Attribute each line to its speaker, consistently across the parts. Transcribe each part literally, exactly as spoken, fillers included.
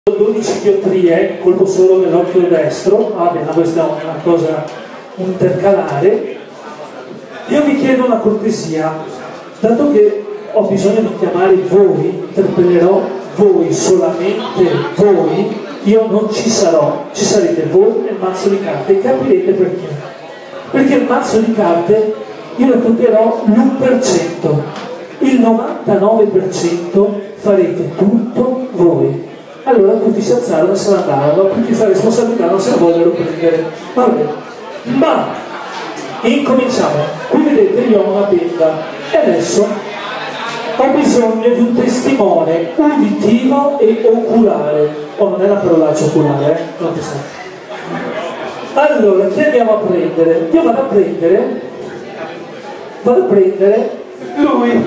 Speaker 1: dodici diottrie, colpo solo nell'occhio destro. Ah, bene, questa è una cosa intercalare. Io vi chiedo una cortesia, dato che ho bisogno di chiamare voi, interpellerò voi, solamente voi, io non ci sarò, ci sarete voi e il mazzo di carte, e capirete perché. Perché il mazzo di carte io lo toccherò l'uno per cento, il novantanove per cento farete tutto voi. Allora tutti si alzarono e se ne andarono, perché questa responsabilità non se la vogliono prendere. Vabbè. Ma incominciamo. Qui vedete io ho una penna e adesso ho bisogno di un testimone uditivo e oculare. Oh, non è una parolaccia oculare, eh? Non ti sa. Allora, chi andiamo a prendere? Io vado a prendere vado a prendere lui.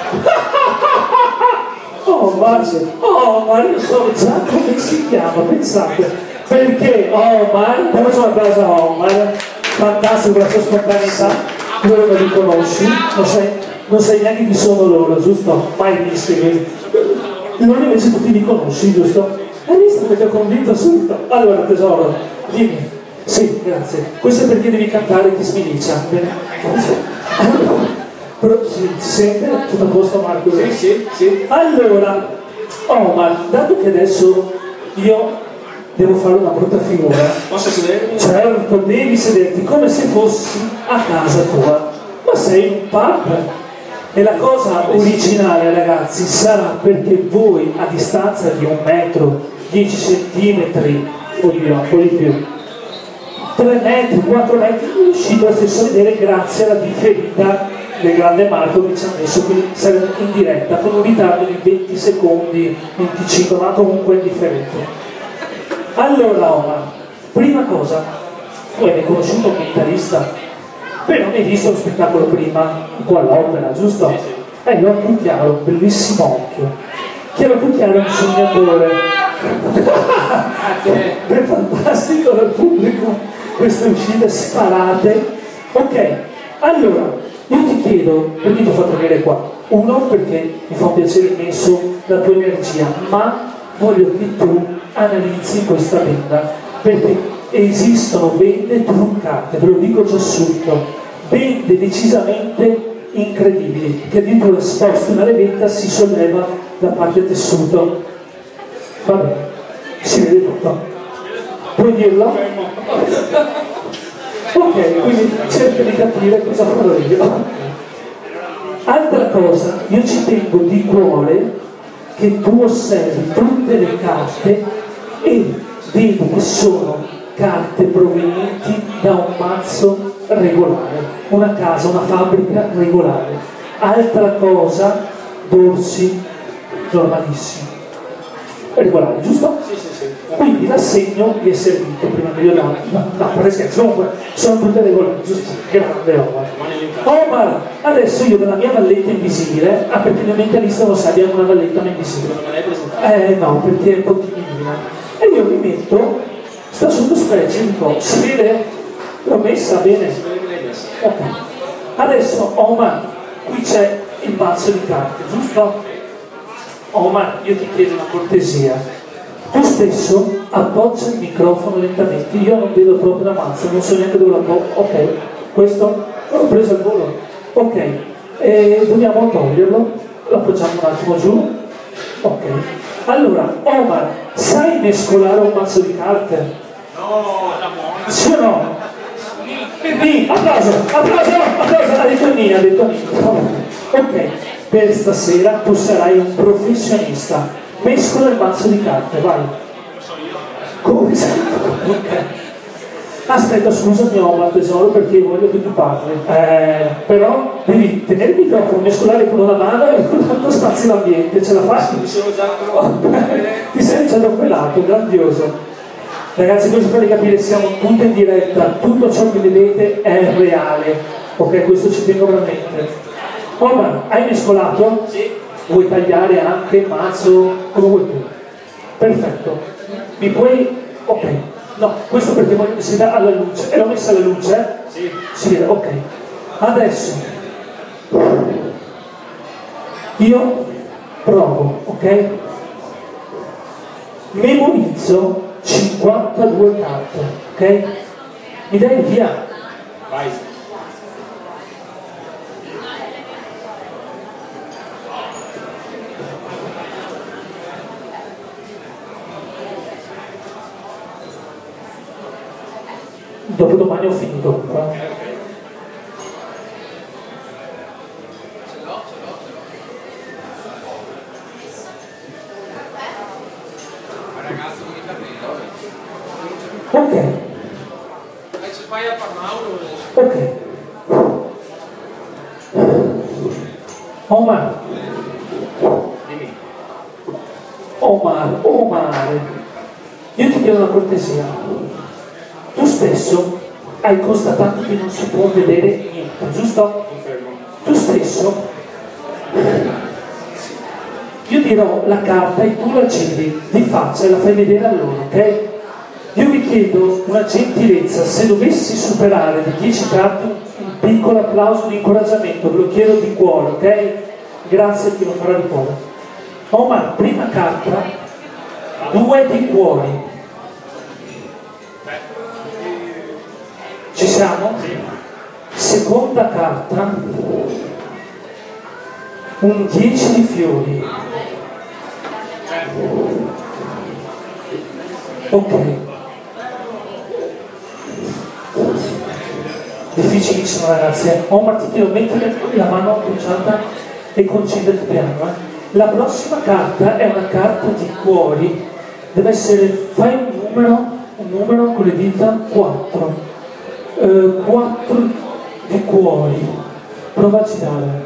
Speaker 1: Oh, Mario, oh, Mario, so già come si chiama, pensate. Perché Omar, come sono applauso a Omar, fantastico la sua spontaneità, tu non li conosci, non sai, non sai neanche chi sono loro, giusto? Mai visti. Loro invece tutti li conosci, giusto? Hai visto che ti ho convinto subito? Allora, tesoro, dimmi. Sì, grazie. Questo è perché devi cantare Chi Smiliccia. Bene? Allora, però, si, si sente? Tutto a posto, Marco?
Speaker 2: Sì, sì, sì.
Speaker 1: Allora, Omar, dato che adesso io devo fare una brutta figura.
Speaker 2: Posso sedermi?
Speaker 1: Certo, devi sederti come se fossi a casa tua. Ma sei un pub. E la cosa originale, ragazzi, sarà perché voi a distanza di un metro, dieci centimetri, oddio, un po' di più, tre metri, quattro metri, riuscite a stesso vedere grazie alla differita del grande Marco che ci ha messo, quindi saremo in diretta con un ritardo di venti secondi, venticinque, ma comunque indifferente. Allora Omar, prima cosa, tu hai conosciuto un mentalista, però non hai visto lo spettacolo prima, qua all'opera, giusto? Hai l'occhio chiaro, bellissimo occhio, chiaro più chiaro un sognatore. È fantastico dal pubblico queste uscite sparate. Ok, allora io ti chiedo, perché ti ho fatto venire qua? Uno, perché mi fa un piacere immenso la tua energia, ma voglio che tu analizzi questa benda, perché esistono bende truccate, ve lo dico già subito, bende decisamente incredibili, che addirittura sposti una levetta si solleva da parte del tessuto. Va bene, si vede tutto. Puoi dirlo? Ok, quindi cerca di capire cosa farò io. Altra cosa, io ci tengo di cuore che tu osservi tutte le carte e vedi che sono carte provenienti da un mazzo regolare, una casa, una fabbrica regolare. Altra cosa, dorsi normalissimi. Regolari, giusto?
Speaker 2: Sì, sì, sì.
Speaker 1: Quindi l'assegno vi è servito prima che io davo. No, no, per esempio, comunque sono tutte regolari, giusto? Grande Omar. Omar, adesso io della mia valletta invisibile, ah perché il mio mentalista lo sa, abbiamo una valletta ma invisibile.
Speaker 2: Non me l'hai presentata?
Speaker 1: Eh no, perché è un po' timidina. E io mi metto, sta sotto specie, dico, si vede? L'ho messa bene?
Speaker 2: Si vede che l'hai messa.
Speaker 1: Ok. Adesso Omar, qui c'è il mazzo di carte, giusto? Omar, io ti chiedo una cortesia. Tu stesso appoggia il microfono lentamente. Io non vedo proprio la mazza, non so neanche dove la po'. Ok, questo l'ho preso al volo. Ok, e dobbiamo toglierlo. Lo appoggiamo un attimo giù. Ok. Allora, Omar, sai mescolare un mazzo di carte?
Speaker 2: No, la buona.
Speaker 1: Sì o no? Sì, applauso, applauso, applauso, ha detto Nina, ha detto Nina. Ok, per stasera tu sarai un professionista. Mescola il mazzo di carte, vai. Come sei? Ok. Aspetta, scusami Omar tesoro, perché voglio che tu parli. Eh, però devi tenere il microfono, mescolare con una mano e con l'altro spazi l'ambiente, ce la fai?
Speaker 2: Mi sono già trovato.
Speaker 1: Ti sei già quelato, grandioso. Ragazzi, questo per capire, siamo tutti in diretta, tutto ciò che vedete è reale. Ok, questo ci tengo veramente. Omar, hai mescolato?
Speaker 2: Sì.
Speaker 1: Vuoi tagliare anche il mazzo come vuoi tu? Perfetto. Mi puoi... ok. No, questo perché voglio... si dà alla luce. E l'ho messa alla luce?
Speaker 2: Sì.
Speaker 1: Si vede, ok. Adesso io provo, ok? memorizzo cinquantadue carte, ok? Mi dai il via?
Speaker 2: Vai.
Speaker 1: Dopodomani ho finito qua. Ok. Ok. Omar.
Speaker 2: Dimmi.
Speaker 1: Omar, Omar. Io ti chiedo una cortesia. Tu stesso hai constatato che non si può vedere niente, giusto?
Speaker 2: Confermo.
Speaker 1: Tu stesso. Io dirò la carta e tu la giri di faccia e la fai vedere a loro, ok? Io vi chiedo una gentilezza, se dovessi superare di dieci carte un piccolo applauso di incoraggiamento, ve lo chiedo di cuore, ok? Grazie, chi lo farà di cuore. Omar, prima carta, due di cuori. Ci siamo? Seconda carta, un dieci di fiori. Ok. Difficilissimo ragazzi. Eh? Omar, ti chiedo mettere la mano appoggiata e concentrati piano. Eh? La prossima carta è una carta di cuori. Deve essere, fai un numero, un numero con le dita quattro. Uh, quattro di cuori. Prova a girare.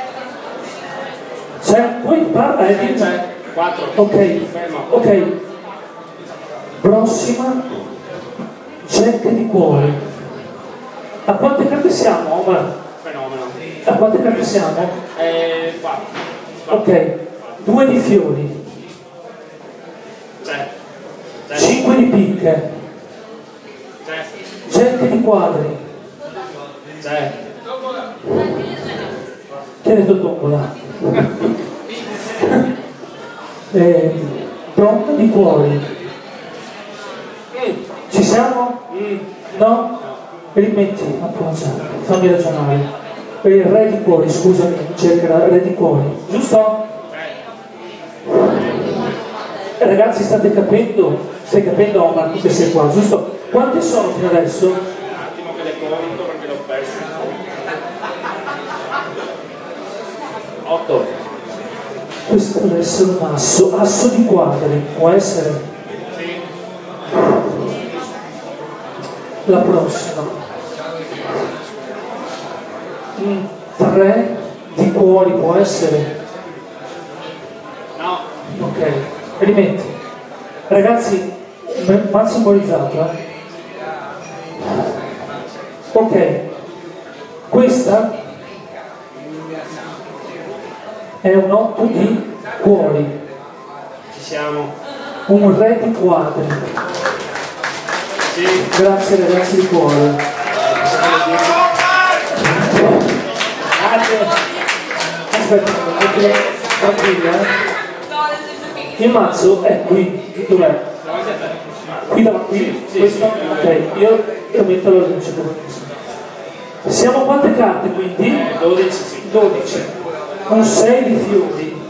Speaker 1: C'è? Poi parla e dici.
Speaker 2: quattro.
Speaker 1: Ok, ok. Prossima, jack di cuori. A quante carte siamo, Omar?
Speaker 2: Fenomeno.
Speaker 1: A quante carte siamo?
Speaker 2: Eh, quattro.
Speaker 1: Ok, due di fiori,
Speaker 2: C'è. C'è.
Speaker 1: cinque di picche,
Speaker 2: C'è.
Speaker 1: jack di quadri.
Speaker 2: C'è.
Speaker 1: Che hai detto tombola? eh, donna di cuori. Ci siamo?
Speaker 2: Mm.
Speaker 1: No? Rimetti, appoggio, fammi ragionare. Il re di cuori, scusami, cerca il re di cuori, giusto? Eh, ragazzi, state capendo? Stai capendo, Omar, tu che sei qua, giusto? Quante sono fino adesso?
Speaker 2: Un attimo che le conto perché l'ho perso. otto.
Speaker 1: Questo deve essere un asso, asso di quadri, può essere?
Speaker 2: Sì.
Speaker 1: La prossima. Mm, tre di cuori, può essere?
Speaker 2: No.
Speaker 1: Ok, rimetti. Ragazzi, m- mazzo memorizzato, eh? Ok, questa è un otto di cuori,
Speaker 2: Ci siamo.
Speaker 1: un re di quadri.
Speaker 2: Sì.
Speaker 1: Grazie ragazzi di cuore.
Speaker 2: Grazie.
Speaker 1: Aspetta, perché tranquilla, eh? Il mazzo è qui, dov'è?
Speaker 2: Davanti a te.
Speaker 1: Qui davanti, qui?
Speaker 2: Sì,
Speaker 1: Questo?
Speaker 2: sì, sì.
Speaker 1: Ok, io, io metto la luce. Siamo quante carte quindi?
Speaker 2: dodici, sì.
Speaker 1: dodici. Un sei di fiori.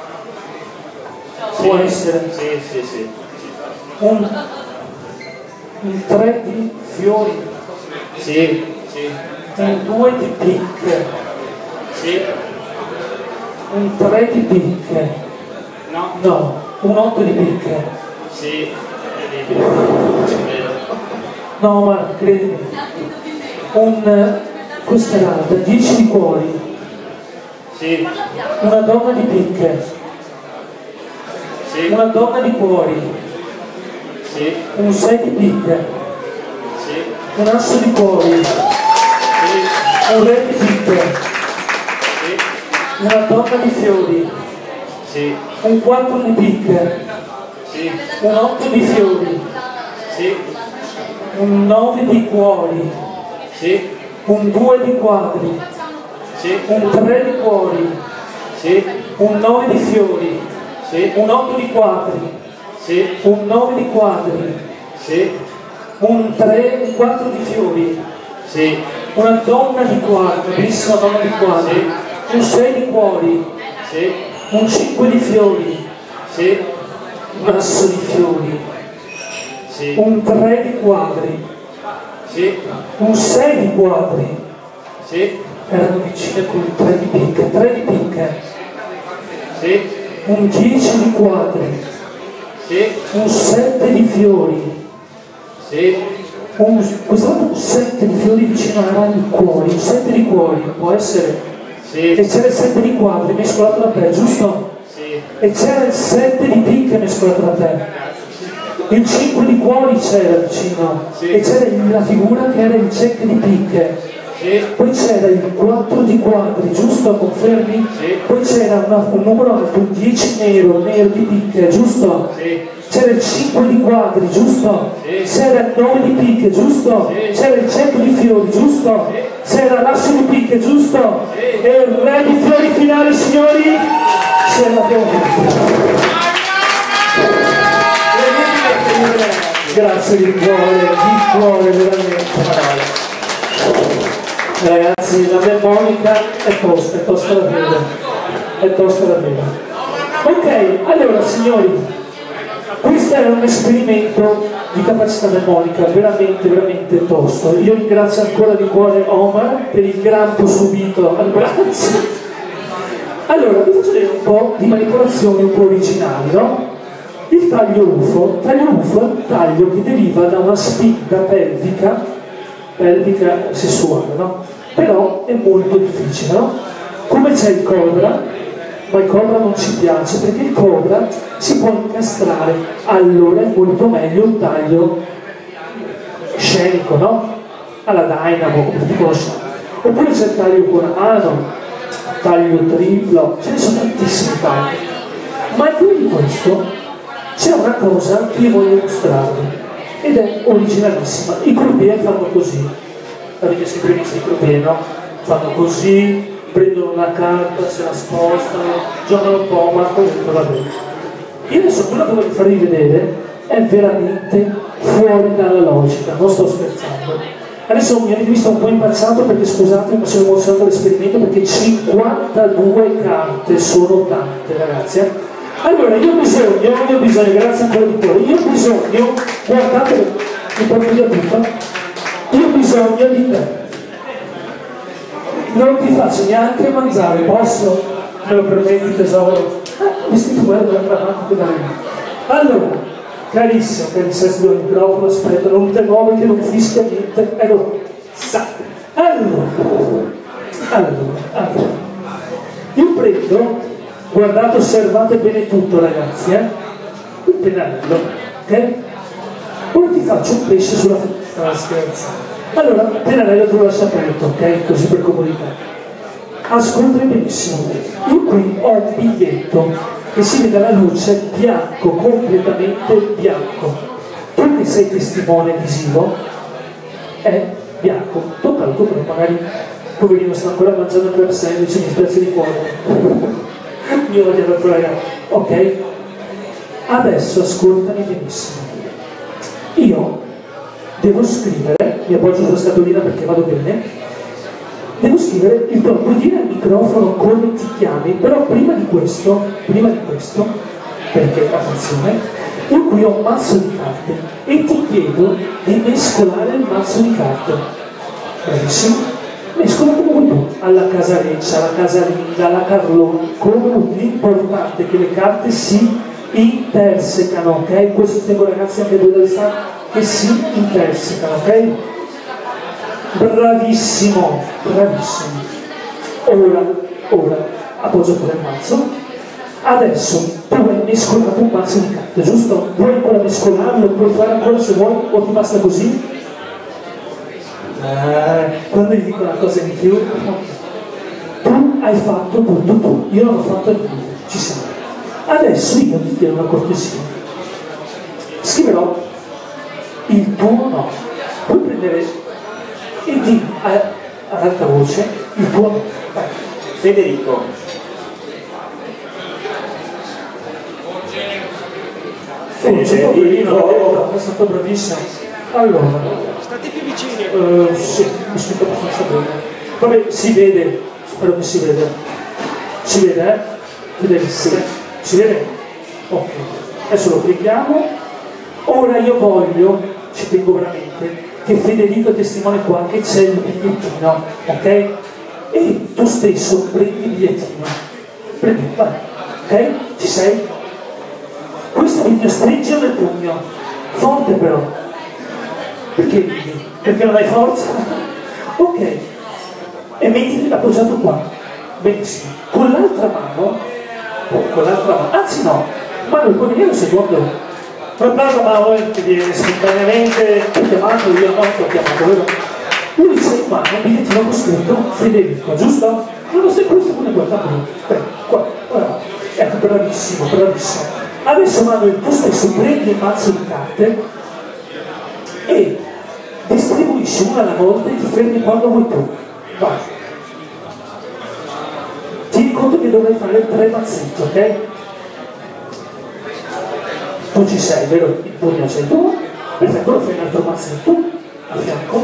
Speaker 1: Può essere.
Speaker 2: Sì, sì, sì.
Speaker 1: Un, un tre di fiori.
Speaker 2: Sì, sì.
Speaker 1: Un due di picche.
Speaker 2: Sì.
Speaker 1: Un tre di picche.
Speaker 2: No.
Speaker 1: No, un otto di picche.
Speaker 2: Sì. Incredibile. Ci credo.
Speaker 1: No, ma credimi. Un, questa è l'altra, dieci di cuori.
Speaker 2: Sì.
Speaker 1: Una donna di picche.
Speaker 2: Sì.
Speaker 1: Una donna di cuori.
Speaker 2: Sì.
Speaker 1: Un sei di picche.
Speaker 2: Sì.
Speaker 1: Un asso di cuori.
Speaker 2: Sì.
Speaker 1: Un re di picche.
Speaker 2: Sì.
Speaker 1: Una donna di fiori.
Speaker 2: Sì.
Speaker 1: Un quattro di picche.
Speaker 2: Sì.
Speaker 1: Un otto di fiori.
Speaker 2: Sì.
Speaker 1: Un nove di cuori.
Speaker 2: Sì.
Speaker 1: Un due di quadri.
Speaker 2: Sì.
Speaker 1: Un tre di cuori.
Speaker 2: Sì.
Speaker 1: Un nove di fiori.
Speaker 2: Sì.
Speaker 1: Un otto di quadri.
Speaker 2: Sì.
Speaker 1: un nove di quadri,
Speaker 2: Sì.
Speaker 1: un tre, un quattro di fiori,
Speaker 2: Sì.
Speaker 1: una donna di quadri, bellissima donna di quadri, un sei di cuori,
Speaker 2: Sì.
Speaker 1: un cinque di fiori,
Speaker 2: Sì.
Speaker 1: un asso di fiori,
Speaker 2: Sì.
Speaker 1: un tre di quadri,
Speaker 2: Sì.
Speaker 1: un sei di quadri,
Speaker 2: Sì.
Speaker 1: erano vicine con il tre di picche, tre di picche,
Speaker 2: Sì.
Speaker 1: un dieci di quadri,
Speaker 2: Sì.
Speaker 1: un sette di fiori,
Speaker 2: Sì.
Speaker 1: un, questa volta un sette di fiori vicino ai cuori, un sette di cuori, può essere,
Speaker 2: Sì.
Speaker 1: e c'era il sette di quadri mescolato da te, giusto?
Speaker 2: Sì.
Speaker 1: E c'era il sette di picche mescolato da te. Il cinque di cuori c'era vicino,
Speaker 2: Sì.
Speaker 1: e c'era la figura che era il check di picche.
Speaker 2: Sì.
Speaker 1: Poi c'era il quattro di quadri, giusto? Confermi?
Speaker 2: Sì.
Speaker 1: Poi c'era una- un numero alto, un dieci nero, nero di picche, giusto?
Speaker 2: Sì.
Speaker 1: C'era il cinque di quadri, giusto?
Speaker 2: Sì.
Speaker 1: C'era il nove di picche, giusto?
Speaker 2: Sì.
Speaker 1: C'era il check di fiori, giusto?
Speaker 2: Sì.
Speaker 1: C'era l'asso di picche, giusto?
Speaker 2: Sì.
Speaker 1: E il re di fiori finali, signori? Ce l'abbiamo fatto. Grazie di cuore, di cuore veramente. Ragazzi, la mia Monica è tosta, è tosta da vedere. È tosta da vedere. Ok, allora signori, questo era un esperimento di capacità mnemonica veramente, veramente tosto. Io ringrazio ancora di cuore Omar per il grampo subito al braccio. Allora, vi faccio vedere un po' di manipolazioni un po' originali, no? Il taglio U F O, taglio U F O è un taglio che deriva da una spinta pelvica, pelvica sessuale, no? Però è molto difficile, no? Come c'è il cobra, ma il cobra non ci piace perché il cobra si può incastrare, allora è molto meglio un taglio scenico, no? Alla Dynamo, come tutti conosciamo. Oppure c'è il taglio con la mano, taglio triplo, ce ne sono tantissimi tagli. Ma più di questo c'è una cosa che io voglio mostrarvi ed è originalissima. I croupier fanno così, avete sempre visto i croupier, no? Fanno così, prendono la carta, se la spostano, giocano un po', ma comunque va bene. Io adesso quello che voglio farvi vedere è veramente fuori dalla logica, non sto scherzando. Adesso mi avete visto un po' impazzato perché scusate, ma sono emozionato all'esperimento perché cinquantadue carte sono tante, ragazzi. Eh? Allora, io ho bisogno, io ho bisogno, grazie ancora di cuore, io ho bisogno, guardate, mi porto via tutto, io ho bisogno di te. Non ti faccio neanche mangiare, posso? Me lo permetti tesoro? Ah, vestito guarda dall'altra parte da me. Allora, carissimo, che mi sei sul microfono, aspetta, non te muovi che non fischia niente, ecco, sa. Allora, allora, allora, io prendo, guardate, osservate bene tutto ragazzi, eh? Un pennarello, ok? Ora ti faccio un pesce sulla finestra, scherzo. Allora, pennarello te lo lascio aperto, ok? Così per comodità. Ascoltami benissimo. Io qui ho un biglietto che si vede alla luce bianco, completamente bianco. Tu che sei testimone visivo, è bianco. Toccalo, toccalo, magari poverino sta ancora mangiando per sandwich, mi spiace di cuore. Io voglio l'altro ragazzo, ok? Adesso ascoltami benissimo. Io devo scrivere, mi appoggio sulla scatolina perché vado bene, devo scrivere il tuo, puoi dire al microfono come ti chiami, però prima di questo, prima di questo, perché attenzione, io qui ho un mazzo di carte e ti chiedo di mescolare il mazzo di carte. Bravissimo. Mescola come vuoi tu, alla Casareccia, alla Casalinga, alla Carloni, come vuoi. L'importante è che le carte si intersecano, ok? Questo tengo ragazzi anche voi dove stanno, che si intersecano, ok? Bravissimo, bravissimo. Ora, ora, appoggio pure il mazzo. Adesso tu hai mescolato un mazzo di carte, giusto? Vuoi ancora mescolarlo? Puoi fare ancora se vuoi o ti basta così? Eh, quando gli dico una cosa di più, tu hai fatto tutto tu, io non ho fatto niente, ci siamo. Adesso io ti chiedo una cortesia. Scriverò il tuo nome. Puoi prendere e di ad alta voce il tuo nome. Vai.
Speaker 2: Federico.
Speaker 1: Oh, c'è un poverino, è stato bravissimo. Allora,
Speaker 3: State più vicini.
Speaker 1: uh, sì, ho scritto abbastanza bene. Vabbè, si vede, spero che si veda. Si vede, eh? Fidelissimo. Si vede? Ok. Adesso lo prendiamo. Ora io voglio, ci tengo veramente, che Federico è testimone qua che c'è il bigliettino, ok? E tu stesso prendi il bigliettino. Prendi, vai. Ok? Ci sei? Questo video stringe nel pugno. Forte però. Perché ridi? Perché non hai forza? Ok. E mettiti appoggiato qua. Benissimo. Con l'altra mano, con l'altra mano, anzi no, Manuel, puoi venire un secondo? Un applauso a Manuel che viene spontaneamente, ti ho chiamato, io no, ti ho chiamato, vero? Lui c'è in mano un bigliettino con scritto Federico, giusto? Non lo sai, questo pure guarda qui. Beh, qua, guarda. Ecco, bravissimo, bravissimo. Adesso Manuel, tu stesso prendi il mazzo di carte e distribuisci una alla volta e ti fermi quando vuoi tu. Vai. Tieni conto che dovrai fare tre mazzetti, ok? Tu ci sei, vero? Il pugno c'è tu. Perfetto, lo fai un altro mazzetto a fianco.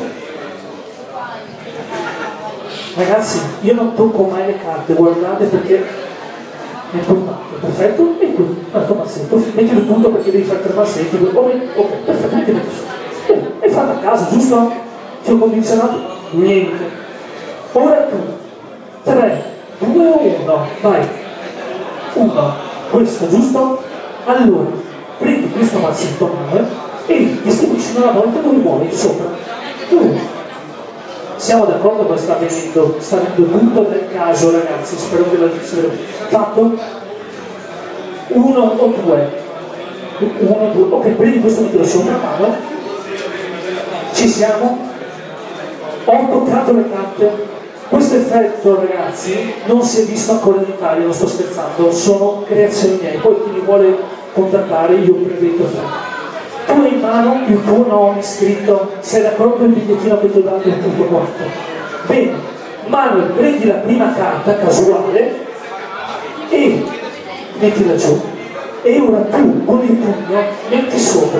Speaker 1: Ragazzi, io non tocco mai le carte, guardate perché è importante, perfetto? E qui, un altro mazzetto, mettilo tutto perché devi fare tre mazzetti. Ok, ok, perfetto, mettilo su. Bene, hai fatto a caso, giusto? Ti ho condizionato? Niente. Ora tu, tre, due o uno, vai. Uno, questo, giusto? Allora, prendi questo mazzetto male e distribuisci una volta dove vuoi, sopra. Due. Siamo d'accordo che sta venendo, sta venendo tutto nel caso, ragazzi, spero che l'avete fatto. Uno o due. Uno o due. Ok, prendi questo metterlo sopra mano. Ci siamo? Ho toccato le carte. Questo effetto, ragazzi, non si è visto ancora in Italia, non sto scherzando, sono creazioni miei, poi chi mi vuole contattare io prevedo te. Tu hai in mano il tuo nome scritto, sei d'accordo con il bigliettino che ti ho dato il tutto quanto? Bene, Manuel, prendi la prima carta casuale e mettila giù. E ora tu con il pugno metti sopra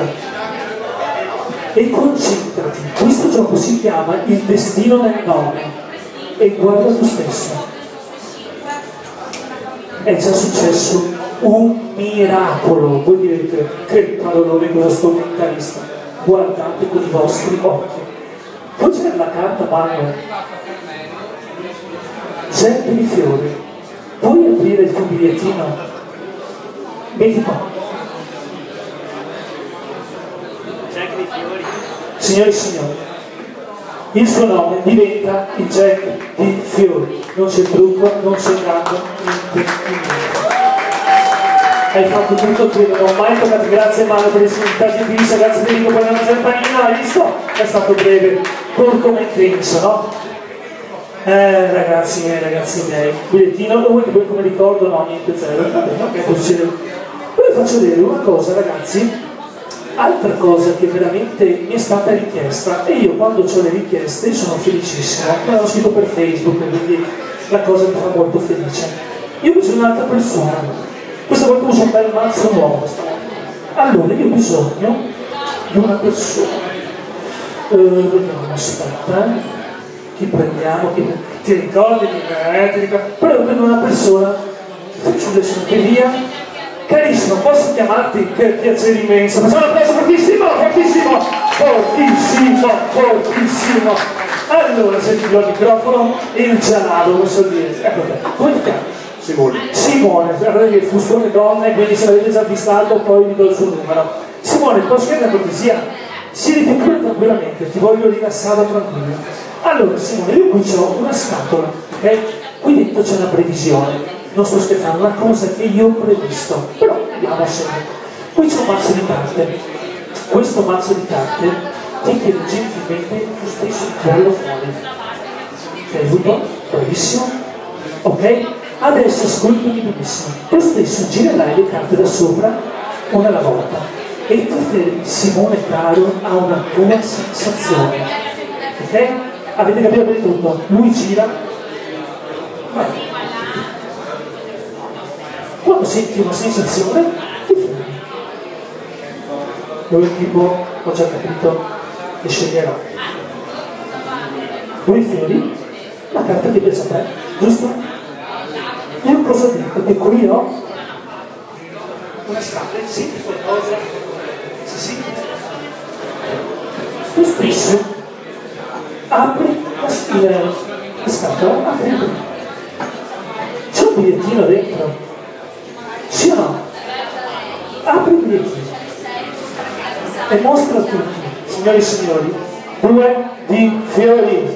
Speaker 1: e concentrati. Questo gioco si chiama il destino del nome. E guarda tu stesso, è già successo un miracolo. Voi direte che padrone cosa sto mentalista, guardate con i vostri occhi. Poi c'è la carta Manuel, gente di fiori. Puoi aprire il tuo bigliettino? Vedi qua,
Speaker 3: Jack di fiori.
Speaker 1: signori e signori, il suo nome diventa il Jack di fiori. Non c'è trucco, non c'è inganno, niente, niente. Hai fatto tutto tu, non ho mai toccato. Grazie Manuel per essere stati qui, grazie Federico per la nostra panina, hai visto? È stato breve, corto ma intenso, no? Eh ragazzi miei, ragazzi miei, bigliettino, lo vuoi che poi come ricordo? No, niente, zero. Va bene, ok, poi ci Poi vi faccio vedere una cosa, ragazzi. Altra cosa che veramente mi è stata richiesta, e io quando ho le richieste sono felicissimo, me l'hanno scritto per Facebook, quindi la cosa mi fa molto felice. Io ho bisogno di un'altra persona, questa volta uso un bel mazzo nuovo, allora io ho bisogno di una persona, eh, vediamo, aspetta, eh. Chi prendiamo, chi... ti ricordi di me, ti ricordi? Però io prendo una persona, faccio adesso anche via. Carissimo, posso chiamarti? Che piacere immenso. Facciamo un applauso fortissimo, fortissimo, fortissimo, fortissimo. Allora, senti il microfono e il gialado, non so dire. Ecco te. Come ti chiami?
Speaker 2: Simone.
Speaker 1: Simone, guardate che fustone donne, quindi se l'avete già avvistato poi vi do il suo numero. Simone, posso chiedere una cortesia? Siediti pure tranquillamente, ti voglio rilassare tranquillo. Allora, Simone, io qui ho una scatola, ok? Qui dentro c'è una previsione. Non sto scherzando, una cosa che io ho previsto, però vediamo se. Qui c'è un mazzo di carte. Questo mazzo di carte ti chiede gentilmente tu stesso di tirarlo fuori. Ti aiuto? Bravissimo. Ok? Adesso ascoltami benissimo. Tu stesso girerai le carte da sopra una alla volta e tu fermi, Simone caro, a una tua sensazione. Ok? Avete capito bene tutto? Lui gira. Vai. Quando senti una sensazione, ti fermi. dove il tipo, ho già capito, e sceglierà. Due fiori, la carta che piace a te, giusto? Io cosa dico? Che qui ho una scatola, senti qualcosa? Sì, sì. Tu stesso apri la, la, la scatola, apri. C'è un bigliettino dentro? Sì o no? Apri il bigliettino e mostra a tutti, signori e signori, due di fiori.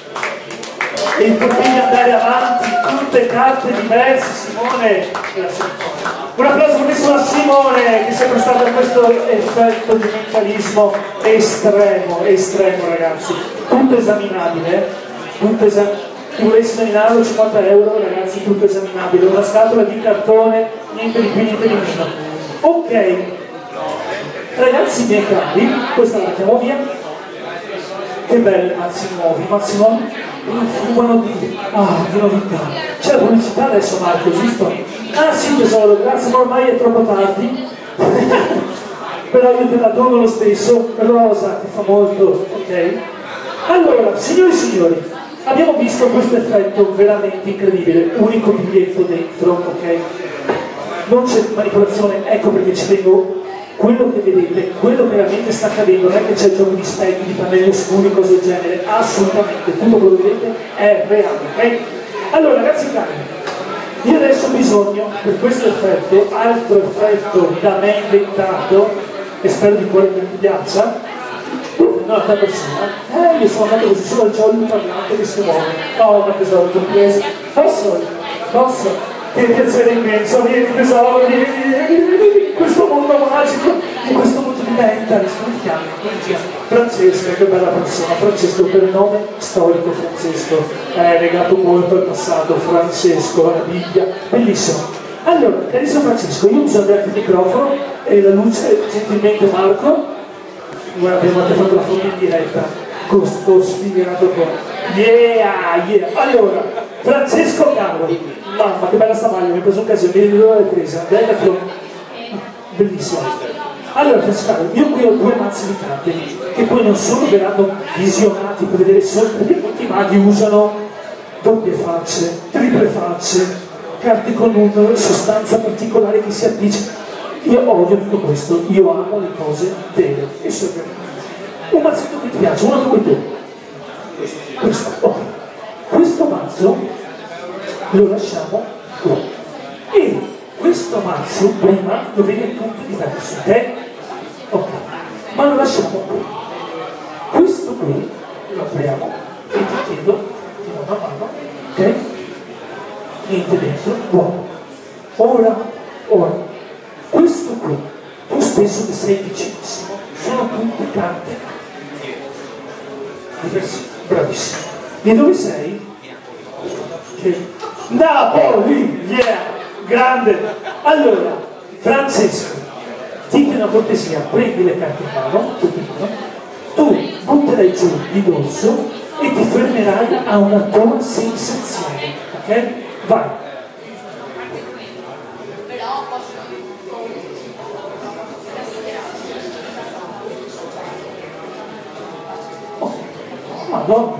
Speaker 1: E potevi andare avanti, tutte carte diverse, Simone. Grazie. Un applauso bellissimo a Simone, che è sempre stato questo effetto di mentalismo estremo, estremo ragazzi. Tutto esaminabile, tutto esaminabile. Chi volesse esaminarlo, cinquanta euro ragazzi, tutto esaminabile. Una scatola di cartone, niente di più, niente di meno. Ok, ragazzi miei cari, questa la mettiamo via. Che belli mazzi nuovi, mazzi nuovi fumano di, ah, di novità. C'è la pubblicità adesso Marco, giusto? Ah sì tesoro, grazie, ma ormai è troppo tardi. Però io te la dono lo stesso, rosa, che fa molto, ok? Allora, signori e signori, abbiamo visto questo effetto veramente incredibile, unico biglietto dentro, ok? Non c'è manipolazione, ecco perché ci tengo. Quello che vedete, quello che veramente sta accadendo, non è che c'è il gioco di specchi, di pannelli oscuri, cose del genere, assolutamente, tutto quello che vedete è reale, ok? Allora ragazzi cari, io adesso ho bisogno, per questo effetto, altro effetto da me inventato, e spero di cuore che mi piaccia, no, a te persona, eh, io sono andato così solo al jolly parlante che si muove, no, ma tesoro, tu preso, posso, posso, che piacere immenso, vieni tesoro, vieni, vieni, vieni, in questo mondo magico, in questo mondo di mentali, come ti chiami? Come ti chiami? Francesco, che bella persona, Francesco per nome storico Francesco, è legato molto al passato, Francesco, la Bibbia, bellissimo. Allora, carissimo Francesco, io uso il microfono e la luce, gentilmente Marco, guarda, abbiamo anche fatto la foto in diretta, con sto sfigurato qua, yeah, yeah, allora, Francesco caro, mamma che bella sta maglia, mi ha preso un casino, mi ricordo l'hai presa, bella bellissima. Allora, Francesco, io qui ho due mazzi di carte che poi non solo verranno visionati per vedere solo, perché molti maghi usano doppie facce, triple facce, carte con una sostanza particolare che si appiccica. Io odio tutto questo, io amo le cose vere e sorprendenti. Un mazzetto che ti piace, uno come tu. Questo, oh. Questo mazzo lo lasciamo qui. E questo mazzo prima lo vedi tutti diverso, ok? Ok, ma lo lasciamo qui. Questo qui lo apriamo e ti chiedo di una mano, ok? Niente dentro, buono. Ora, ora, questo qui, tu stesso che sei vicinissimo, sono tutte carte diverse, bravissimo. Di dove sei? Che Napoli, yeah, grande. Allora, Francesco, ti chiedo una cortesia, prendi le carte in mano, tu butterai giù di dorso e ti fermerai a una tua sensazione, ok? Vai. Oh, Madonna.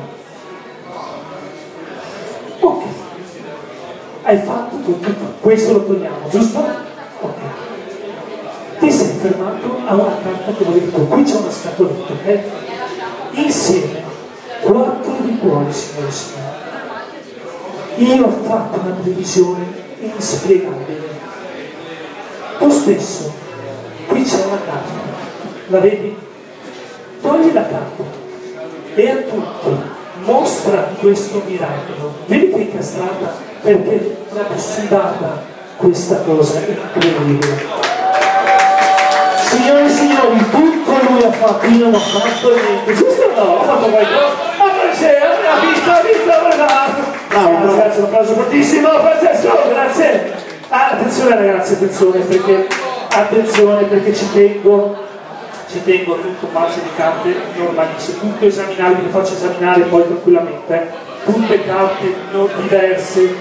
Speaker 1: Ok. Hai fatto tutto, questo lo togliamo, giusto? Ok. Ti sei fermato a una carta che volevi tu, qui c'è una scatoletta, ok? Insieme, quattro di cuori, signore e signori. Io ho fatto una previsione inspiegabile. Tu stesso, qui c'è una carta, la vedi? Togli la carta e a tutti mostra questo miracolo. Vedi che è incastrata? Perché è proprio sudata questa cosa incredibile. Signore e signori, tutto lui ha fatto, io non ho fatto niente, giusto o no? Ho fatto qualcosa? Ma buonasera, ha visto, ha visto, grazie, grazie, un applauso fortissimo, Francesco, grazie. Ah, attenzione ragazzi, attenzione, perché, attenzione perché ci tengo, ci tengo tutto un mazzo di carte normalissime, tutto esaminabile, vi faccio esaminare poi tranquillamente, eh. Tutte carte non diverse,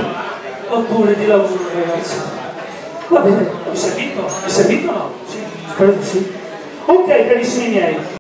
Speaker 1: ah, oppure di lavoro ragazzi. Va bene, mi è servito? Mi è servito o no? Sì. Spero di sì. Ok, carissimi miei.